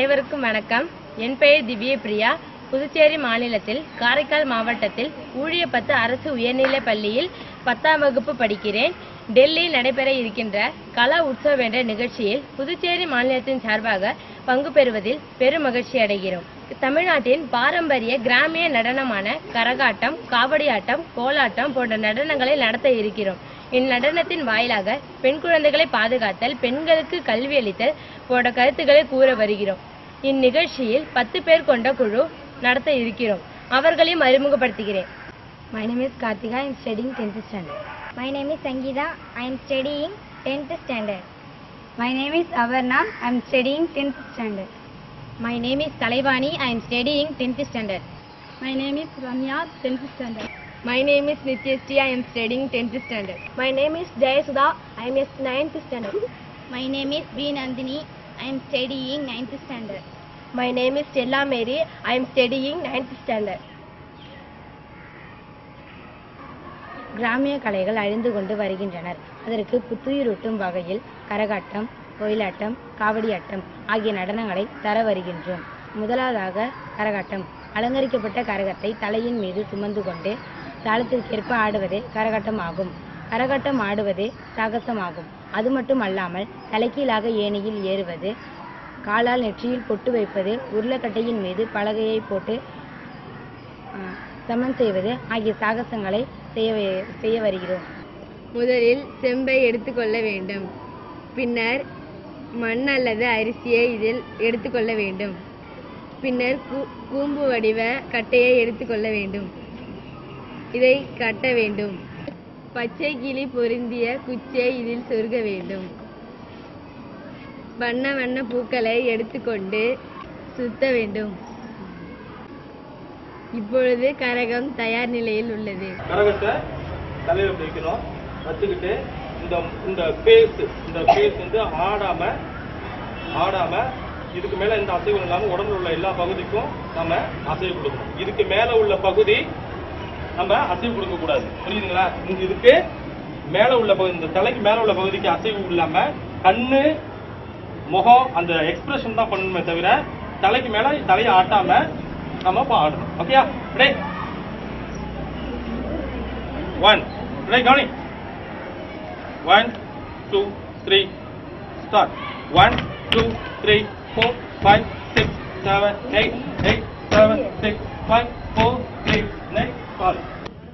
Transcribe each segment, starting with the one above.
அனைவருக்கும் வணக்கம். என் பெயர் திவ்ய பிரியா. புதுச்சேரி மாநிலத்தில் காரைக்கால் மாவட்டத்தில் ஊழியப்பத்து அரசு உயர்நிலைப் பள்ளியில் 10ஆம் வகுப்பு படிக்கிறேன். டெல்லியில் நடைபெற இருக்கின்ற கலா உற்சவ் என்ற நிகழ்ச்சியில் புதுச்சேரி மாநிலத்தின் சார்பாக பங்கு பெறுவதில் பெரும் மகிழ்ச்சி அடைகிறோம். தமிழ்நாட்டின் பாரம்பரிய கிராமிய நடனமான கரகாட்டம், காவடியாட்டம், கோலாட்டம் போன்ற நடனங்களை நடத்த இருக்கிறோம். இந்நடனத்தின் வாயிலாக பெண் குழந்தைகளை பாதுகாத்தல், பெண்களுக்கு கல்வி அளித்தல் போன்ற கருத்துக்களை கூற வருகிறோம். இந்நிகழ்ச்சியில் 10 பேர் கொண்ட குழு நடத்த இருக்கிறோம். அவர்களையும் அறிமுகப்படுத்துகிறேன். My name is Karthika. I am studying 10th standard. My name is Sangeeta. I am studying 10th standard. My name is Avarna. I am studying 10th standard. My name is Kalaivani. I am studying 10th standard. My name is Ramya, 10th standard. My name is Nityasri. I am studying 10th standard. My name is Jayasudha. I am 9th standard. My name is B. Nandini. I am studying 9th standard. My name is Stella Mary. I am studying 9th standard. கிராமிய கலைகள் அழிந்து கொண்டு வருகின்றனர். அதற்கு புத்துயிரூட்டும் வகையில் கரகாட்டம், ஒயிலாட்டம், காவடியாட்டம் ஆகிய நடனங்களை தர வருகின்றோம். முதலாவதாக கரகாட்டம். அலங்கரிக்கப்பட்ட கரகத்தை தலையின் மீது சுமந்து கொண்டு தாளத்திற்கேற்ப ஆடுவதே கரகாட்டம் ஆகும். கரகாட்டம் ஆடுவதே சாகசமாகும். அது மட்டும் அல்லாமல் தலைகீழாக ஏணியில் ஏறுவது, காலால் நெற்றியில் பொட்டு வைப்பது, உருளைக்கட்டையின் மீது பலகையை போட்டு சமன் செய்வது ஆகிய சாகசங்களை செய்ய வருகிறோம். முதலில் செம்பை எடுத்துக்கொள்ள வேண்டும். பின்னர் மண் அல்லது அரிசியை இதில் எடுத்துக்கொள்ள வேண்டும். பின்னர் கூம்பு வடிவ கட்டையை எடுத்துக்கொள்ள வேண்டும். இதை கட்ட வேண்டும். பச்சை கிளி பொருந்திய குச்சியை இதில் சொருக வேண்டும். வண்ண வண்ண பூக்களை எடுத்துக்கொண்டு சுத்த வேண்டும். இப்பொழுது கரகம் தயார் நிலையில் உள்ளது. கரகத்தை தலையில வைக்கணும். வச்சுக்கிட்டு இந்த பேஸ் வந்து ஆடாம இதுக்கு மேல இந்த அசைவு இல்லாம உடம்புல உள்ள எல்லா பகுதிக்கும் நம்ம அசைவு கொடுக்கணும். இதுக்கு மேல உள்ள பகுதி நம்ம அசைவு கொடுக்க கூடாது. புரியுதுங்களா? இதுக்கு மேல உள்ள பகுதி, இந்த தலைக்கு மேல உள்ள பகுதிக்கு அசைவு இல்லாம கண்ணு, முகம், அந்த எக்ஸ்பிரஷன் தான் பண்ணணுமே தவிர தலைக்கு மேல தலையை ஆட்டாம நம்ம ஆடணும். ஓகேயா? ரெடி 1 ரெடி கவுனி 1 2 3 ஸ்டார்ட் 1 2 3 4 5 6 7 8 8 7 6 5 4 3 next start.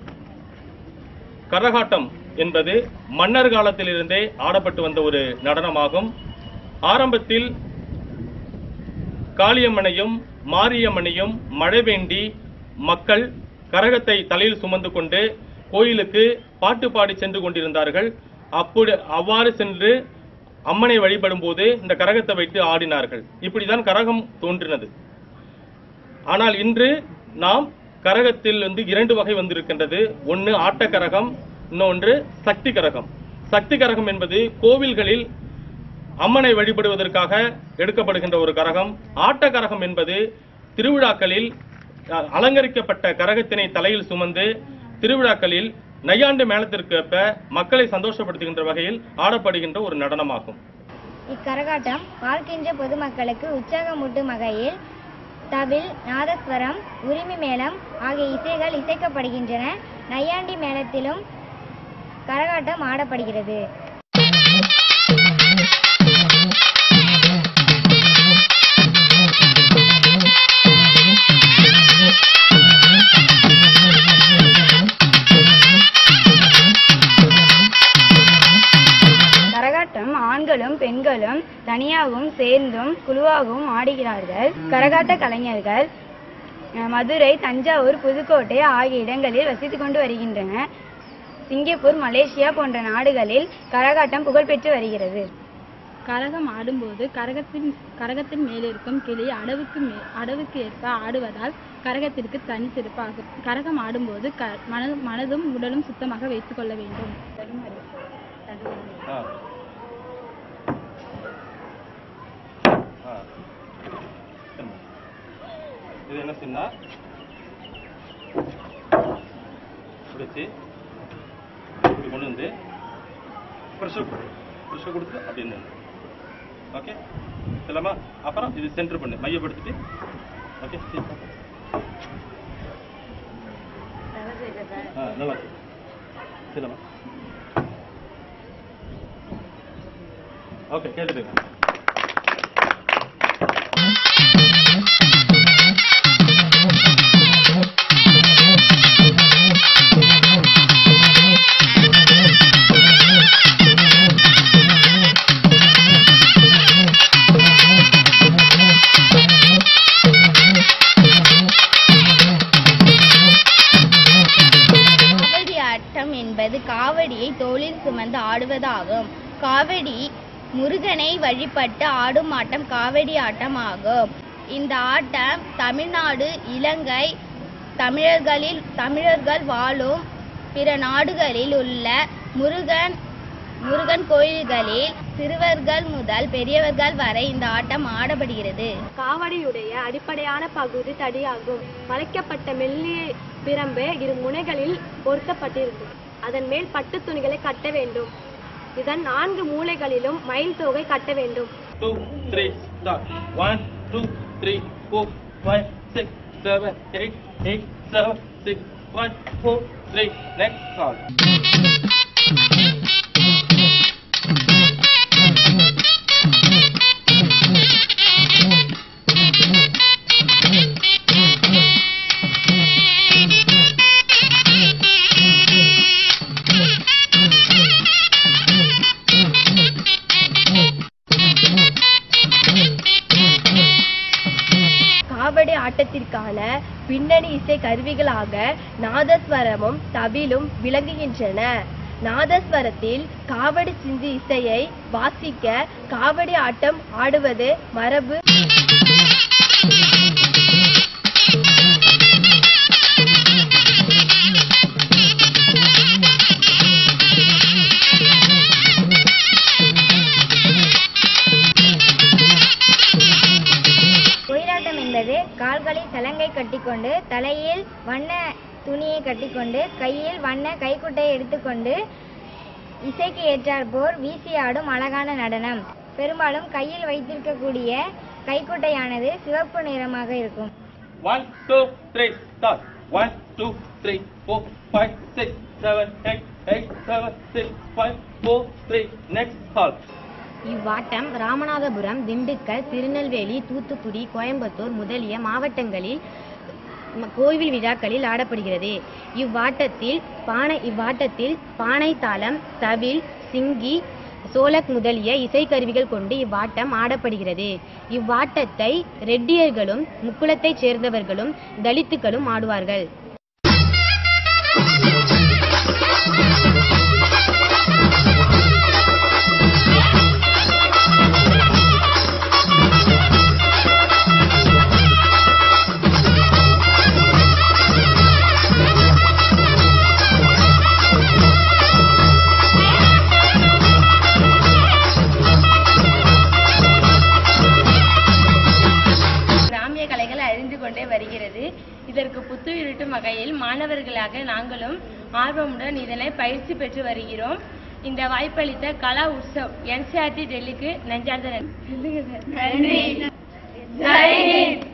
கரகாட்டம் என்பது மன்னர் காலத்திலிருந்தே ஆடப்பட்டு வந்த ஒரு நடனமாகும். ஆரம்பத்தில் காளியம்மனையும் மாரியம்மனையும் மழை வேண்டி மக்கள் கரகத்தை தலையில் சுமந்து கொண்டு கோயிலுக்கு பாட்டு பாடி சென்று கொண்டிருந்தார்கள். அவ்வாறு சென்று அம்மனை வழிபடும் போது இந்த கரகத்தை வைத்து ஆடினார்கள். இப்படிதான் கரகம் தோன்றினது. ஆனால் இன்று நாம் கரகத்தில் 2 வகை வந்திருக்கின்றது. ஒன்று ஆட்டக்கரகம், இன்னொன்று சக்தி கரகம். சக்தி கரகம் என்பது கோவில்களில் அம்மனை வழிபடுவதற்காக எடுக்கப்படுகின்ற ஒரு கரகம். ஆட்டக்கரகம் என்பது திருவிழாக்களில் அலங்கரிக்கப்பட்ட கரகத்தினை தலையில் சுமந்து திருவிழாக்களில் நையாண்டு மேளத்திற்கேற்ப மக்களை சந்தோஷப்படுத்துகின்ற வகையில் ஆடப்படுகின்ற ஒரு நடனமாகும். இக்கரகாட்டம் பார்க்கின்ற பொதுமக்களுக்கு உற்சாகமூட்டும் வகையில் தவில், நாதஸ்வரம், உரிமை மேளம் ஆகிய இசைகள் இசைக்கப்படுகின்றன. நையாண்டி மேளத்திலும் கரகாட்டம் ஆடப்படுகிறது. கரகாட்டம் ஆண்களும் பெண்களும் தனியாகவும் சேர்ந்தும் குழுவாகவும் ஆடுகிறார்கள். கரகாட்ட கலைஞர்கள் மதுரை, தஞ்சாவூர், புதுக்கோட்டை ஆகிய இடங்களில் வசித்துக் கொண்டு வருகின்றனர். சிங்கப்பூர், மலேசியா போன்ற நாடுகளில் கரகாட்டம் புகழ்பெற்று வருகிறது. கரகம் ஆடும்போது கரகத்தின் மேலிருக்கும் கிளி அடவுக்கு ஏற்ப ஆடுவதால் கரகத்திற்கு தனி சிறப்பாகும். கரகம் ஆடும்போது மனதும் உடலும் சுத்தமாக வைத்துக் கொள்ள வேண்டும். இது என்ன சின்ன பிடிச்சி இப்படி கொண்டு வந்து ப்ரெஷர் கொடுத்து அப்படின்னு. ஓகே. சொல்லலாமா? அப்புறம் இது சென்டர் பண்ணு, மையப்படுத்திட்டு. ஓகே, நல்லா சொல்லலாமா? ஓகே, கேட்டுடுங்க. என்பது காவடியை தோளில் சுமந்து ஆடுவதாகும். காவடி முருகனை வழிபட்டு ஆடும் ஆட்டம் காவடி ஆட்டம் ஆகும். இந்த ஆட்டம் தமிழ்நாடு, இலங்கை, தமிழர்கள் வாழும் பிற நாடுகளில் உள்ள முருகன் கோயில்களில் சிறுவர்கள் முதல் பெரியவர்கள் வரை இந்த ஆட்டம் ஆடப்படுகிறது. காவடியுடைய அடிப்படையான பகுதி தடியாகும். வளைக்கப்பட்ட மெல்லிய பிரம்பு இரு முனைகளில் பொருத்தப்பட்டிருக்கும். அதன் மேல் பட்டு துணிகளை கட்ட வேண்டும். இதன் 4 மூலைகளிலும் மயில் தொகை கட்ட வேண்டும். 2 3 start. 1 2 3 4 5 6 7 8 8 7 6 5 4 3 next start. காவடி ஆட்டத்திற்கான பின்னணி இசை கருவிகளாக நாதஸ்வரமும் தவிலும் விளங்குகின்றன. நாதஸ்வரத்தில் காவடி சிந்து இசையை வாசிக்க காவடி ஆட்டம் ஆடுவது மரபு. கால்களில் சலங்கை கட்டிக்கொண்டு, தலையில் வண்ண துணியை கட்டிக்கொண்டு, கையில் வண்ண கைக்குட்டையை எடுத்துக்கொண்டு இசைக்கு ஏற்றாற்போர் வீசி ஆடும் அழகான நடனம். பெரும்பாலும் கையில் வைத்திருக்கக்கூடிய கைக்குட்டையானது சிவப்பு நிறமாக இருக்கும். 1 2 3 start. 1 2 3 4 5 6 7 8 8 7 6 5 4 3 next halt. இவ்வாட்டம் Ramanathapuram, Dindigul, Tirunelveli, Thoothukudi, Coimbatore முதலிய மாவட்டங்களில் கோவில் விழாக்களில் ஆடப்படுகிறது. இவ்வாட்டத்தில் பானை தாளம், தவில், சிங்கி, சோலக் முதலிய இசைக்கருவிகள் கொண்டு இவ்வாட்டம் ஆடப்படுகிறது. இவ்வாட்டத்தை ரெட்டியர்களும், முக்குளத்தைச் சேர்ந்தவர்களும், தலித்துக்களும் ஆடுவார்கள். வருகிறது. இதற்கு புத்துயிரூட்டும் வகையில் மாணவர்களாக நாங்களும் ஆர்வமுடன் இதனை பயிற்சி பெற்று வருகிறோம். இந்த வாய்ப்பளித்த கலா உற்சவ் NCERT டெல்லிக்கு நெஞ்சார்ந்த நன்றி.